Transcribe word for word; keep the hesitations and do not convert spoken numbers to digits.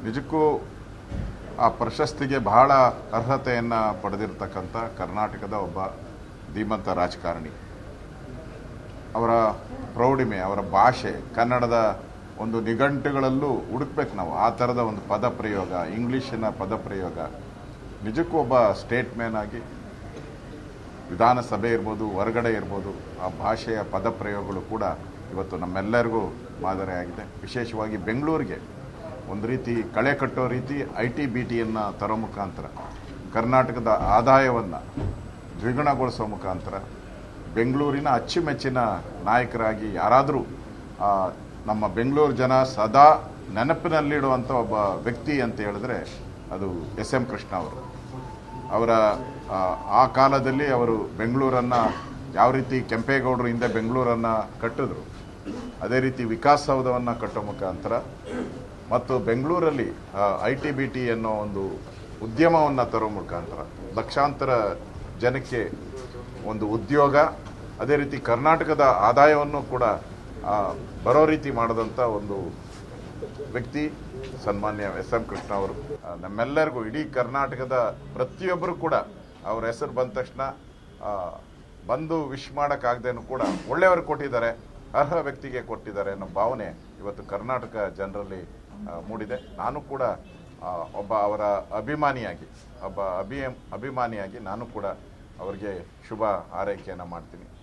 ನಿಜಕ್ಕೂ ಆ ಪ್ರಶಸ್ತಿಗೆ ಬಹಳ ಅರ್ಹತೆಯನ್ನು ಪಡೆದಿರತಕ್ಕಂಥ ಕರ್ನಾಟಕದ ಒಬ್ಬ ಧೀಮಂತ ರಾಜಕಾರಣಿ. ಅವರ ಪ್ರೌಢಿಮೆ, ಅವರ ಭಾಷೆ, ಕನ್ನಡದ ಒಂದು ನಿಘಂಟುಗಳಲ್ಲೂ ಹುಡುಕ್ಬೇಕು ನಾವು. ಆ ಥರದ ಒಂದು ಪದ ಪ್ರಯೋಗ, ಇಂಗ್ಲೀಷಿನ ಪದ ಪ್ರಯೋಗ, ನಿಜಕ್ಕೂ ಒಬ್ಬ ಸ್ಟೇಟ್ಮ್ಯಾನ್ ಆಗಿ ವಿಧಾನಸಭೆ ಇರ್ಬೋದು, ಹೊರಗಡೆ ಇರ್ಬೋದು, ಆ ಭಾಷೆಯ ಪದ ಪ್ರಯೋಗಗಳು ಕೂಡ ಇವತ್ತು ನಮ್ಮೆಲ್ಲರಿಗೂ ಮಾದರಿಯಾಗಿದೆ. ವಿಶೇಷವಾಗಿ ಬೆಂಗಳೂರಿಗೆ ಒಂದು ರೀತಿ ಕಳೆ ಕಟ್ಟೋ ರೀತಿ ಐ ಟಿ ಬಿ ಟಿಯನ್ನು ತರೋ ಮುಖಾಂತರ ಕರ್ನಾಟಕದ ಆದಾಯವನ್ನು ದ್ವಿಗುಣಗೊಳಿಸೋ ಮುಖಾಂತರ ಬೆಂಗಳೂರಿನ ಅಚ್ಚುಮೆಚ್ಚಿನ ನಾಯಕರಾಗಿ ಯಾರಾದರೂ ನಮ್ಮ ಬೆಂಗಳೂರು ಜನ ಸದಾ ನೆನಪಿನಲ್ಲಿಡುವಂಥ ಒಬ್ಬ ವ್ಯಕ್ತಿ ಅಂತ ಹೇಳಿದ್ರೆ ಅದು ಎಸ್ ಎಂ ಕೃಷ್ಣ ಅವರು. ಅವರ ಆ ಕಾಲದಲ್ಲಿ ಅವರು ಬೆಂಗಳೂರನ್ನು ಯಾವ ರೀತಿ ಕೆಂಪೇಗೌಡರು ಹಿಂದೆ ಬೆಂಗಳೂರನ್ನು ಕಟ್ಟಿದ್ರು, ಅದೇ ರೀತಿ ವಿಕಾಸಸೌಧವನ್ನು ಕಟ್ಟೋ ಮುಖಾಂತರ ಮತ್ತು ಬೆಂಗಳೂರಲ್ಲಿ ಐ ಟಿ ಬಿ ಟಿ ಅನ್ನೋ ಒಂದು ಉದ್ಯಮವನ್ನು ತರೋ ಮುಖಾಂತರ ಲಕ್ಷಾಂತರ ಜನಕ್ಕೆ ಒಂದು ಉದ್ಯೋಗ, ಅದೇ ರೀತಿ ಕರ್ನಾಟಕದ ಆದಾಯವನ್ನು ಕೂಡ ಬರೋ ರೀತಿ ಮಾಡಿದಂಥ ಒಂದು ವ್ಯಕ್ತಿ ಸನ್ಮಾನ್ಯ ಎಸ್ ಎಂ ಕೃಷ್ಣ ಅವರು. ನಮ್ಮೆಲ್ಲರಿಗೂ ಇಡೀ ಕರ್ನಾಟಕದ ಪ್ರತಿಯೊಬ್ಬರು ಕೂಡ ಅವ್ರ ಹೆಸರು ಬಂದ ತಕ್ಷಣ ಬಂದು ವಿಶ್ ಮಾಡೋಕ್ಕಾಗದೇನು ಕೂಡ ಒಳ್ಳೆಯವರು ಕೊಟ್ಟಿದ್ದಾರೆ, ಅರ್ಹ ವ್ಯಕ್ತಿಗೆ ಕೊಟ್ಟಿದ್ದಾರೆ ಅನ್ನೋ ಭಾವನೆ ಇವತ್ತು ಕರ್ನಾಟಕ ಜನರಲ್ಲಿ ಮೂಡಿದೆ. ನಾನು ಕೂಡ ಒಬ್ಬ ಅವರ ಅಭಿಮಾನಿಯಾಗಿ ಒಬ್ಬ ಅಭಿ ಅಭಿಮಾನಿಯಾಗಿ ನಾನು ಕೂಡ ಅವರಿಗೆ ಶುಭ ಹಾರೈಕೆಯನ್ನು ಮಾಡ್ತೀನಿ.